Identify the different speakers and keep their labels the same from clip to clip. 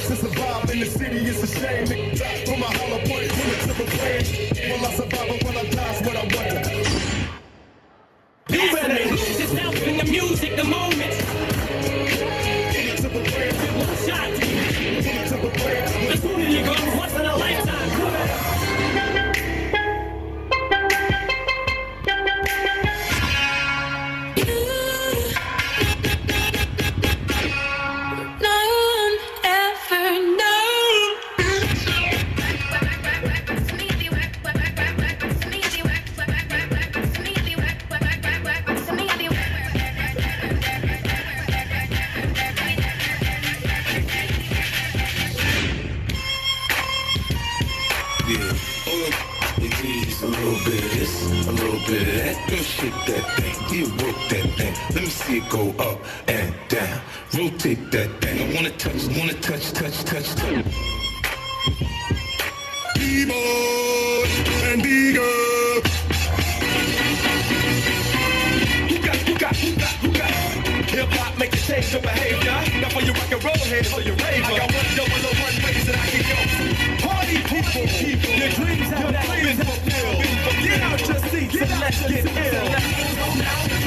Speaker 1: To survive in the city is a shame. From a hollow point, pull it to the plane. Will I survive or will I die is what I wonder.
Speaker 2: You better lose yourself in the music, the moment.
Speaker 1: Pull it to the plane.
Speaker 2: One shot.
Speaker 1: Pull it to the plane.
Speaker 2: The sooner you go, once in a lifetime.
Speaker 3: A little bit of this, a little bit of that. Girl, shake that thing, you work that thing. Let me see it go up and down. Rotate that thing. I wanna touch, touch.
Speaker 1: B-boy and B-girl.
Speaker 4: Who got? Hip-hop make you change your behavior. Now for your rock and roll head, for your rave. I got 101 ways that I can go. Party people, your dreams have not been fulfilled. Get out your seats and let's get ill.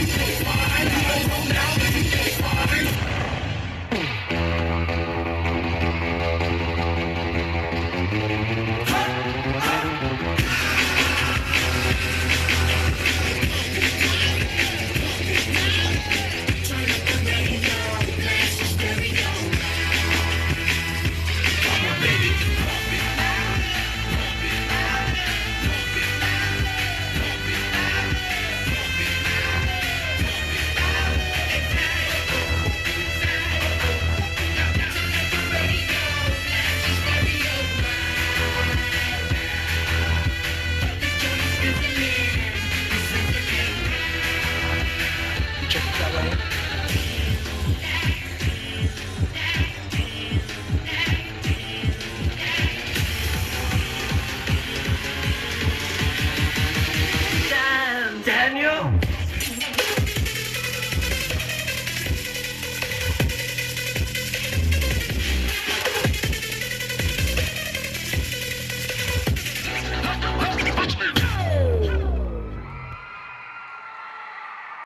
Speaker 5: Check it out,